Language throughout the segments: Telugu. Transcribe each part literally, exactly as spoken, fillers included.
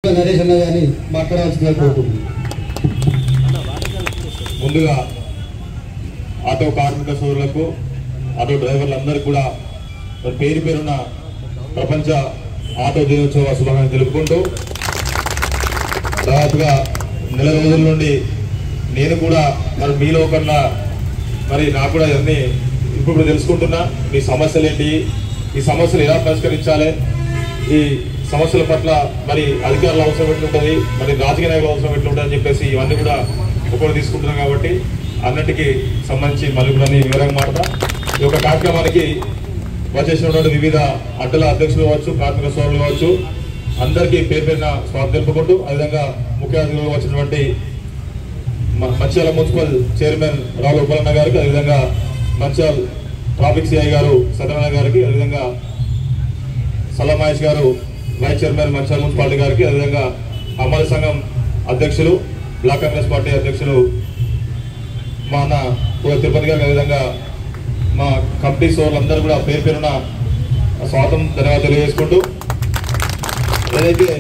నరేష్ అన్న గాని మాట్లాడాల్సిందిగా కోరుకుంటున్నాను. ముందుగా ఆటో కార్మిక సోదరులకు ఆటో డ్రైవర్లందరికీ కూడా పేరు పేరున్న ప్రపంచ ఆటో దినోత్సవ శుభాకాంక్షలు తెలుపుకుంటూ దాదాపుగా నెల రోజుల నుండి నేను కూడా మరి మీలో కన్నా మరి నాకు కూడా ఇవన్నీ ఇప్పుడు తెలుసుకుంటున్నా. మీ సమస్యలు ఏంటి, ఈ సమస్యలు ఎలా పరిష్కరించాలి, ఈ సమస్యల పట్ల మరి అధికారుల అవసరం ఎట్లుంటుంది, మరి రాజకీయ నాయకుల అవసరం ఎట్లుంటుంది అని చెప్పేసి ఇవన్నీ కూడా ఒకరు తీసుకుంటున్నాం. కాబట్టి అన్నిటికీ సంబంధించి మళ్ళీ కూడా వివరంగా మాట్లాడతా. ఈ యొక్క కార్యక్రమానికి వచ్చేసినటువంటి వివిధ అడ్డల అధ్యక్షులు కావచ్చు, కార్మిక సోదరులు కావచ్చు, అందరికీ పేరు పేరున స్వాగతం తెలుపుకుంటూ అదేవిధంగా ముఖ్య అతిథులుగా వచ్చినటువంటి మంచిర్యాల మున్సిపల్ చైర్మన్ రావుల ఉపలన్న గారికి, అదేవిధంగా మంచిర్యాల ట్రాఫిక్ సిఐ గారు సత్యనారాయణ గారికి, అదేవిధంగా సల్లా మహేష్ గారు వైస్ చైర్మన్ మంచిర్యాల మున్సిపాలిటీ గారికి, అదేవిధంగా అమల సంఘం అధ్యక్షులు బ్లాక్ కాంగ్రెస్ పార్టీ అధ్యక్షులు మా అన్న తిరుపతి గారికి, అదేవిధంగా మా కమిటీ సోదరులందరూ కూడా పేరు పేరున స్వాగతం ధన్యవాదాలు తెలియజేసుకుంటూ ఏదైతే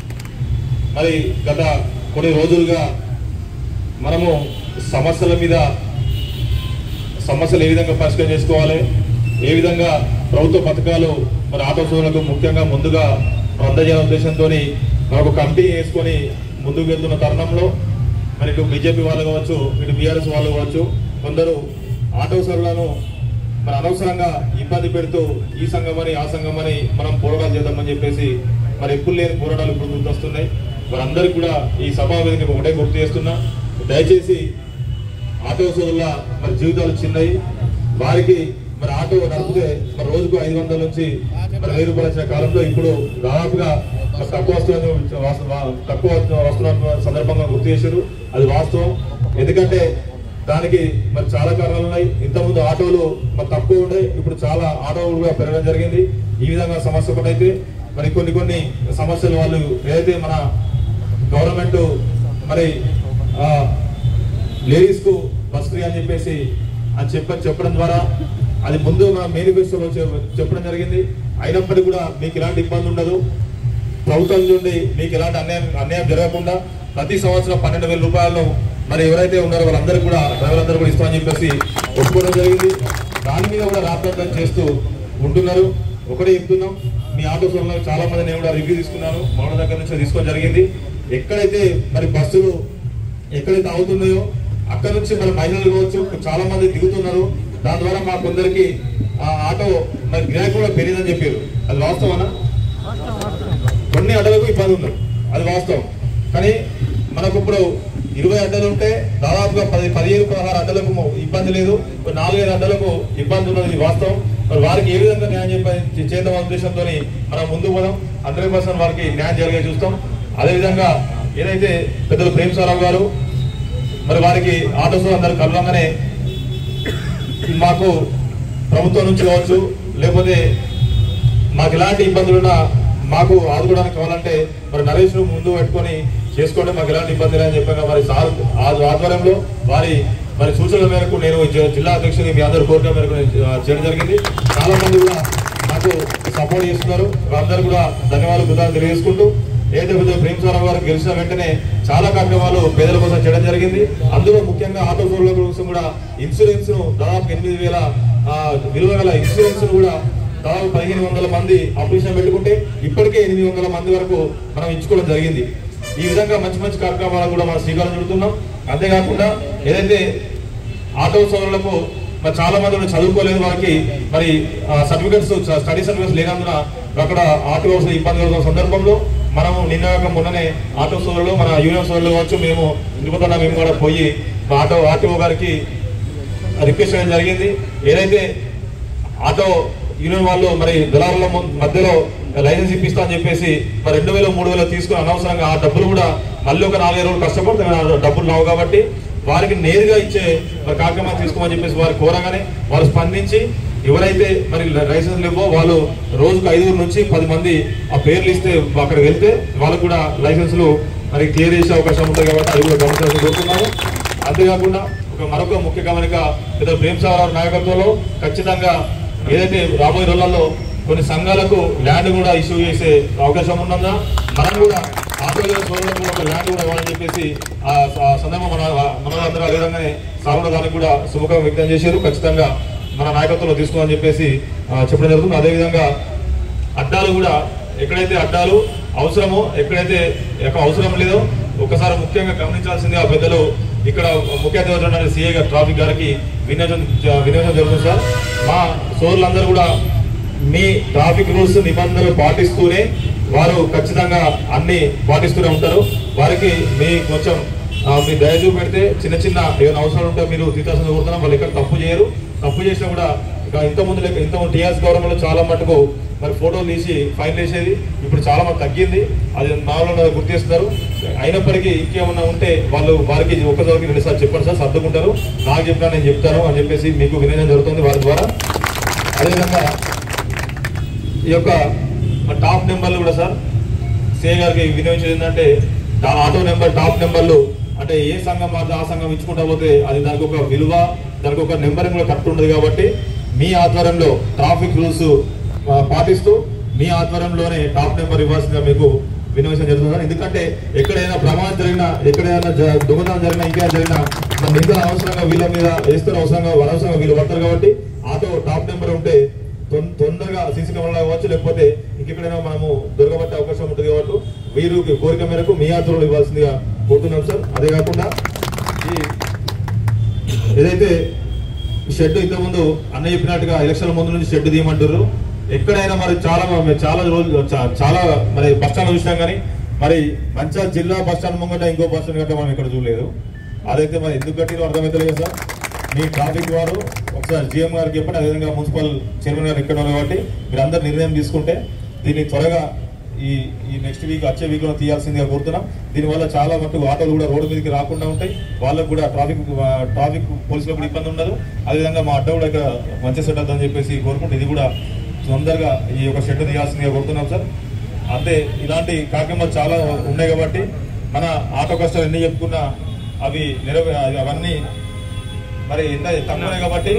మరి గత కొన్ని రోజులుగా మనము సమస్యల మీద సమస్యలు ఏ విధంగా పరిష్కారం చేసుకోవాలి, ఏ విధంగా ప్రభుత్వ పథకాలు మరి ఆటో సోదరులకు ముఖ్యంగా ముందుగా అందజేయాలనే ఉద్దేశంతో మనకు కమిటీ వేసుకొని ముందుకు వెళ్తున్న తరుణంలో మరి ఇటు బీజేపీ వాళ్ళు కావచ్చు, ఇటు బీఆర్ఎస్ వాళ్ళు కావచ్చు, కొందరు ఆటో సోదరులను మరి అనవసరంగా ఇబ్బంది పెడుతూ ఈ సంఘమని ఆ సంఘమని మనం పోరాటాలు చేద్దామని చెప్పేసి మరి ఎప్పుడు లేని పోరాటాలు ఇప్పుడు గుర్తొస్తున్నాయి. మరి అందరికీ కూడా ఈ సభా వేదిక ఒకటే గుర్తు చేస్తున్నా, దయచేసి ఆటో సోదరుల మరి జీవితాలు చిన్నవి, వారికి మరి ఆటో నడిపితే మరి రోజుకు ఐదు వందల నుంచి మరి వెయ్యి రూపాయలు వచ్చిన కాలంలో ఇప్పుడు దాదాపుగా తక్కువ వస్తువులను తక్కువ వస్తున్న సందర్భంగా గుర్తు చేశారు. అది వాస్తవం. ఎందుకంటే దానికి మరి చాలా కారణాలు ఉన్నాయి. ఇంతకుముందు ఆటోలు మరి తక్కువ ఉండే, ఇప్పుడు చాలా ఆటోలు కూడా పెరగడం జరిగింది. ఈ విధంగా సమస్య ఒకటైతే మరి కొన్ని కొన్ని సమస్యలు వాళ్ళు ఏదైతే మన గవర్నమెంట్ మరి లేడీస్ కు బస్ ఫ్రీ అని చెప్పేసి అని చెప్ప చెప్పడం ద్వారా అది ముందు మన మేనిఫెస్టోలో చెప్పడం జరిగింది. అయినప్పటికీ కూడా మీకు ఎలాంటి ఇబ్బంది ఉండదు, ప్రభుత్వం నుండి మీకు ఎలాంటి అన్యాయం అన్యాయం జరగకుండా ప్రతి సంవత్సరం పన్నెండు వేల రూపాయలను మరి ఎవరైతే ఉన్నారో వాళ్ళందరూ కూడా డ్రైవర్లందరూ కూడా ఇస్తామని చెప్పేసి ఒప్పుకోవడం జరిగింది. దాని మీద కూడా రాద్ధాంతం చేస్తూ ఉంటున్నారు. ఒకటే చెప్తున్నాం, మీ ఆటో సోదరులకు చాలా మంది నేను కూడా రివ్యూ తీసుకున్నాను, మౌన దగ్గర నుంచి తీసుకోవడం జరిగింది. ఎక్కడైతే మరి బస్సులు ఎక్కడైతే అవుతున్నాయో అక్కడ నుంచి మన మహిళలు కావచ్చు చాలా మంది దిగుతున్నారు. దాని ద్వారా మా కొందరికి ఆ ఆటో మరి గిరాకీ కూడా పెరిగిందని చెప్పారు. అది వాస్తవనా? కొన్ని అడ్డలకు ఇబ్బంది ఉంది, అది వాస్తవం. కానీ మనకు ఇప్పుడు ఇరవై అడ్డలు ఉంటే దాదాపుగా పది పదిహేను పదహారు అడ్డలకు ఇబ్బంది లేదు, నాలుగైదు అడ్డలకు ఇబ్బంది ఉన్నది వాస్తవం. మరి వారికి ఏ విధంగా న్యాయం చెప్పి చేద్దాం ఉద్దేశంతో మనం ముందుకు పోదాం. హండ్రెడ్ పర్సెంట్ వారికి న్యాయం జరిగే చూస్తాం. అదేవిధంగా ఏదైతే పెద్దలు ప్రేమసారావు గారు మరి వారికి ఆటోస్ అందరు కలవంగానే మాకు ప్రభుత్వం నుంచి కావచ్చు లేకపోతే మాకు ఎలాంటి ఇబ్బందులున్నా మాకు ఆదుకోవడానికి కావాలంటే మరి నరేష్ ను ముందు పెట్టుకొని చేసుకోండి, మాకు ఎలాంటి ఇబ్బంది లేదని చెప్పాక మరి సార్ ఆధ్వర్యంలో వారి మరి సూచనల మేరకు నేను జిల్లా అధ్యక్షుని మీ అందరూ కోరిక మేరకు చేయడం జరిగింది. చాలా మంది కూడా నాకు సపోర్ట్ చేస్తున్నారు. వాళ్ళందరూ కూడా ధన్యవాదాలు కృతజ్ఞతలు తెలియజేసుకుంటూ ఏదైతే ప్రేమసారావు గారు గెలిచిన వెంటనే చాలా కార్యక్రమాలు పేదల కోసం చేయడం జరిగింది. అందులో ముఖ్యంగా ఆటో సోదరుల కోసం కూడా ఇన్సూరెన్స్ ను దాదాపు ఎనిమిది వేల విలువ గల ఇన్సూరెన్స్ ను కూడా దాదాపు పదిహేను వందల మంది అప్లికేషన్ పెట్టుకుంటే ఇప్పటికే ఎనిమిది వందల మంది వరకు మనం ఇచ్చుకోవడం జరిగింది. ఈ విధంగా మంచి మంచి కార్యక్రమాలు కూడా మనం శ్రీకారం చుడుతున్నాం. అంతేకాకుండా ఏదైతే ఆటో సోదరులకు మరి చాలా మంది చదువుకోలేదు, వారికి మరి సర్టిఫికెట్స్ స్టడీ సర్టిఫికెట్స్ లేనందున అక్కడ ఆటో ఇబ్బంది కలుగుతున్న సందర్భంలో మనము నిన్న మొన్ననే ఆటో సోదరులు మన యూనియన్ సోదరులు కావచ్చు మేము తిరుపతి మేము కూడా పోయి ఆటో ఆర్టీఓ గారికి రిక్వెస్ట్ చేయడం జరిగింది. ఏదైతే ఆటో యూనియన్ వాళ్ళు మరి దళారుల మధ్యలో లైసెన్స్ ఇప్పిస్తా అని చెప్పేసి మరి రెండు వేలు మూడు వేలు తీసుకుని అనవసరంగా ఆ డబ్బులు కూడా మళ్ళీ ఒక నాలుగైదు రోజులు కష్టపడితే డబ్బులు రావు కాబట్టి వారికి నేరుగా ఇచ్చే మరి కార్యక్రమాలు తీసుకోమని చెప్పేసి వారు కోరగానే వారు స్పందించి ఎవరైతే మరి లైసెన్స్ లేవో వాళ్ళు రోజుకు ఐదుగురు నుంచి పది మంది ఆ పేర్లు ఇస్తే అక్కడికి వెళ్తే వాళ్ళకు కూడా లైసెన్సులు మరి క్లియర్ చేసే అవకాశం ఉంటుంది కాబట్టి అది కూడా గమనించాల్సి కోరుతున్నాము. అంతేకాకుండా ఒక మరొక ముఖ్య గమనిక పెద్ద ప్రేమసారావు నాయకత్వంలో ఖచ్చితంగా ఏదైతే రాబోయే రోజులలో కొన్ని సంఘాలకు ల్యాండ్ కూడా ఇష్యూ చేసే అవకాశం ఉన్నదా మనం కూడా ఆటో సోదరులకు ఒక ల్యాండ్ కూడా ఇవ్వాలని చెప్పేసి ఆ సందర్భం మన మనలందరూ అదేవిధంగానే సాగులో దానికి కూడా శుభకం వ్యక్తం చేశారు. ఖచ్చితంగా మన నాయకత్వంలో తీసుకోమని చెప్పేసి చెప్పడం జరుగుతుంది. అదేవిధంగా అడ్డాలు కూడా ఎక్కడైతే అడ్డాలు అవసరమో ఎక్కడైతే ఎక్కడ అవసరం లేదో ఒకసారి ముఖ్యంగా గమనించాల్సింది ఆ పెద్దలు ఇక్కడ ముఖ్య అతిథి సిఐ గారు ట్రాఫిక్ గారికి వినియోగం వినియోగం జరుగుతుంది సార్. మా సోదరులందరూ కూడా మీ ట్రాఫిక్ రూల్స్ నిబంధనలు పాటిస్తూనే వారు ఖచ్చితంగా అన్ని పాటిస్తూనే ఉంటారు. వారికి మీ కొంచెం మీ దయ చూపెడితే చిన్న చిన్న ఏమైనా అవసరాలు ఉంటే మీరు తీర్చాల్సిన కోరుతున్నాం. వాళ్ళు ఎక్కడ తప్పు చేయరు. తప్పు చేసినా కూడా ఇక ఇంతకుముందు లేక ఇంతకుముందు టీఆర్ఎస్ గవర్నమెంట్లో చాలా మటుకు మరి ఫోటోలు తీసి ఫైన్ వేసేది. ఇప్పుడు చాలా మంది తగ్గింది. అది నాలో గుర్తు చేస్తున్నారు. అయినప్పటికీ ఇంకేమన్నా ఉంటే వాళ్ళు వారికి ఒక్కసారికి రెండుసార్లు చెప్పండి సార్, సర్దుకుంటారు. నాకు చెప్పినా నేను చెప్తాను అని చెప్పేసి మీకు వినియోగం జరుగుతుంది వారి ద్వారా. అదేవిధంగా ఈ యొక్క టాప్ నెంబర్లు కూడా సార్ సిఐ గారికి వినియోగించేది ఏంటంటే ఆటో నెంబర్ టాప్ నెంబర్లు అంటే ఏ సంఘం ఆ సంఘం ఇచ్చుకుంటా పోతే అది దానికి ఒక విలువ దానికి ఒక నెంబరింగ్ కూడా కరెక్ట్ ఉండదు. కాబట్టి మీ ఆధ్వర్యంలో ట్రాఫిక్ రూల్స్ పాటిస్తూ మీ ఆధ్వర్యంలోనే టాప్ నెంబర్ ఇవ్వాల్సిందిగా మీకు వినియోగించడం జరుగుతుంది. ఎందుకంటే ఎక్కడైనా ప్రమాదం జరిగినా ఎక్కడైనా దొంగతనం జరిగినా ఇంకా జరిగినా మిగతా అవసరంగా వీళ్ళ మీద వేస్తున్న అవసరంగా అనవసరంగా వీళ్ళు పడతారు. కాబట్టి ఆటో టాప్ నెంబర్ ఉంటే తొందరగా సీసీ కెమెరా కావచ్చు లేకపోతే ఇంకెక్కడైనా మనము దొరకబట్టే అవకాశం ఉంటుంది. కాబట్టి వీరు కోరిక మేరకు మీ ఆధ్వర్యంలో ఇవ్వాల్సిందిగా కోరుతున్నాం సార్. అదే కాకుండా ఈ ఏదైతే షెడ్ ఇంతకుముందు అన్న చెప్పినట్టుగా ఎలక్షన్ ముందు నుంచి షెడ్ తీయమంటారు. ఎక్కడైనా మరి చాలా చాలా రోజులు చాలా మరి బస్ స్టాండ్ చూసినాం కానీ మరి మంచిర్యాల జిల్లా బస్ స్టాండ్ ముంగట ఇంకో బస్ స్టాండ్ గట్ట మనం ఇక్కడ చూడలేదు. అదైతే మరి ఎందుకు కట్టినో అర్థమవుతలేదు సార్. మీ ట్రాఫిక్ వారు ఒకసారి జీఎం గారికి చెప్పండి. అదేవిధంగా మున్సిపల్ చైర్మన్ గారు ఇక్కడ ఉన్నారు కాబట్టి మీరు అందరు నిర్ణయం తీసుకుంటే దీన్ని త్వరగా ఈ ఈ నెక్స్ట్ వీక్ వచ్చే వీక్ లో తీయాల్సిందిగా కోరుతున్నాం. దీనివల్ల చాలా మటుకు ఆటోలు కూడా రోడ్డు మీదకి రాకుండా ఉంటాయి. వాళ్ళకు కూడా ట్రాఫిక్ ట్రాఫిక్ పోలీసులకు కూడా ఇబ్బంది ఉండదు. అదేవిధంగా మా అడ్డ కూడా ఇక్కడ మంచి సెట్ అవుతుందని చెప్పేసి కోరుకుంటే ఇది కూడా తొందరగా ఈ యొక్క షెడ్ తీయాల్సిందిగా కోరుతున్నాం సార్. అంతే ఇలాంటి కార్యక్రమాలు చాలా ఉన్నాయి కాబట్టి మన ఆటో కష్టాలు ఎన్ని చెప్పుకున్నా అవి నెరవే అవన్నీ మరి ఎంత తక్కువనే. కాబట్టి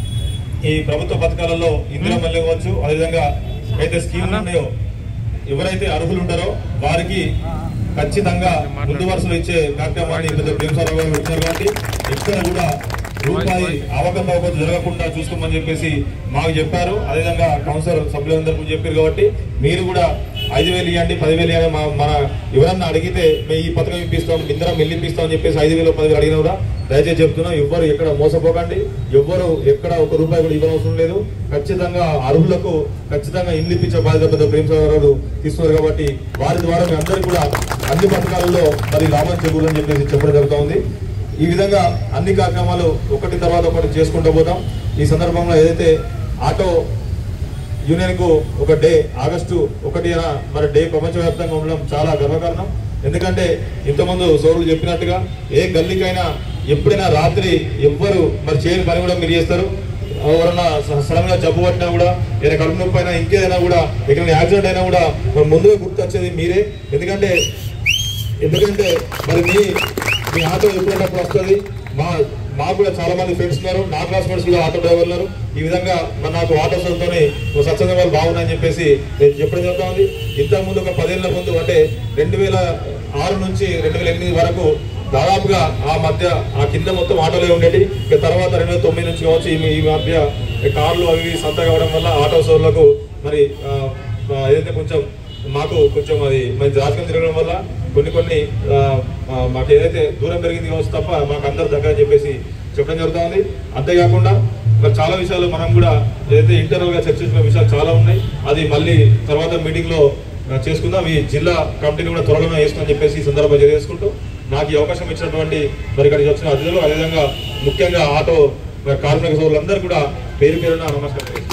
ఈ ప్రభుత్వ పథకాలలో ఇందిరా మళ్ళీ కావచ్చు అదేవిధంగా అయితే స్కీములు ఉన్నాయో ఎవరైతే అర్హులు ఉంటారో వారికి ఖచ్చితంగా ముందు వరుసలు ఇచ్చే కార్యక్రమాన్ని ప్రేమసారావు గారు వచ్చారు. కాబట్టి ఎక్కడ కూడా రూపాయి అవకతవకలు జరగకుండా చూసుకోమని చెప్పేసి మాకు చెప్పారు. అదేవిధంగా కౌన్సిలర్ సభ్యులందరూ చెప్పారు. కాబట్టి మీరు కూడా ఐదు వేలు ఇవ్వండి పదివేలు ఇవ్వండి మన ఎవరన్నా అడిగితే మేము ఈ పథకం ఇప్పిస్తాం ఇందిరా మిల్లు ఇప్పిస్తాం అని చెప్పేసి ఐదు వేలు పదివేలు అడిగినా కూడా దయచేసి చెప్తున్నాం ఎవ్వరు ఎక్కడ మోసపోకండి. ఎవ్వరు ఎక్కడ ఒక రూపాయి కూడా ఇవ్వనవసరం లేదు. ఖచ్చితంగా అర్హులకు ఖచ్చితంగా ఇల్లు ఇప్పించే బాధ్యత పెద్ద ప్రేమసారావు తీసుకున్నారు. కాబట్టి వారి ద్వారా మీ అందరికీ కూడా అన్ని పథకాలలో మరి లాభం చేకూరని చెప్పేసి చెప్పడం జరుగుతూ ఉంది. ఈ విధంగా అన్ని కార్యక్రమాలు ఒకటి తర్వాత ఒకటి చేసుకుంటూ పోతాం. ఈ సందర్భంలో ఏదైతే ఆటో యూనియన్ కు ఒక డే ఆగస్టు ఒకటి మరి డే ప్రపంచవ్యాప్తంగా ఉండడం చాలా గర్వకారణం. ఎందుకంటే ఇంతకుముందు సోదరులు చెప్పినట్టుగా ఏ గల్లీకైనా ఎప్పుడైనా రాత్రి ఎవ్వరు మరి చేయని పని కూడా మీరు చేస్తారు. ఎవరన్నా సడన్ గా జబ్బు పట్టినా కూడా ఏదైనా కడుపు నొప్పి అయినా ఇంకేదైనా కూడా ఎక్కడైనా యాక్సిడెంట్ అయినా కూడా ముందుగా గుర్తొచ్చేది మీరే. ఎందుకంటే ఎందుకంటే మరి మీ మీ ఆటో ఎప్పుడైనప్పుడు వస్తుంది. మా మాకు కూడా చాలా మంది ఫ్రెండ్స్ ఉన్నారు. నా క్లాస్మేట్స్ కూడా ఆటో డ్రైవర్లు ఉన్నారు. ఈ విధంగా మన నాకు ఆటో సొంతనే స్వచ్ఛంద వాళ్ళు బాగున్నాయని చెప్పేసి నేను చెప్పడం జరుగుతూ ఉంది. ఇంతకు ముందు ఒక పదేళ్ల ముందు అంటే రెండు వేల ఆరు నుంచి రెండు వేల ఎనిమిది వరకు దాదాపుగా ఆ మధ్య ఆ కింద మొత్తం ఆటోలే ఉండేవి. ఇక తర్వాత రెండు వేల తొమ్మిది నుంచి కావచ్చు ఈ మధ్య కార్లు అవి సంత కావడం వల్ల ఆటో సోర్లకు మరి ఏదైతే కొంచెం మాకు కొంచెం అది మరి రాజకీయం తిరగడం వల్ల కొన్ని కొన్ని మాకు ఏదైతే దూరం పెరిగింది కావచ్చు తప్ప మాకు అందరు దగ్గర చెప్పేసి చెప్పడం జరుగుతూ ఉంది. అంతేకాకుండా మరి చాలా విషయాలు మనం కూడా ఏదైతే ఇంటర్నల్ గా చర్చించిన విషయాలు చాలా ఉన్నాయి. అది మళ్ళీ తర్వాత మీటింగ్ లో చేసుకుందాం. ఈ జిల్లా కమిటీని కూడా త్వరలో వేసుకుని చెప్పేసి ఈ సందర్భంగా తెలియజేసుకుంటూ నాకు ఈ అవకాశం ఇచ్చినటువంటి మరి ఇక్కడికి వచ్చిన అతిథులు అదేవిధంగా ముఖ్యంగా ఆటో కార్మిక సోదరులందరూ కూడా పేరు పేరున నమస్కారం.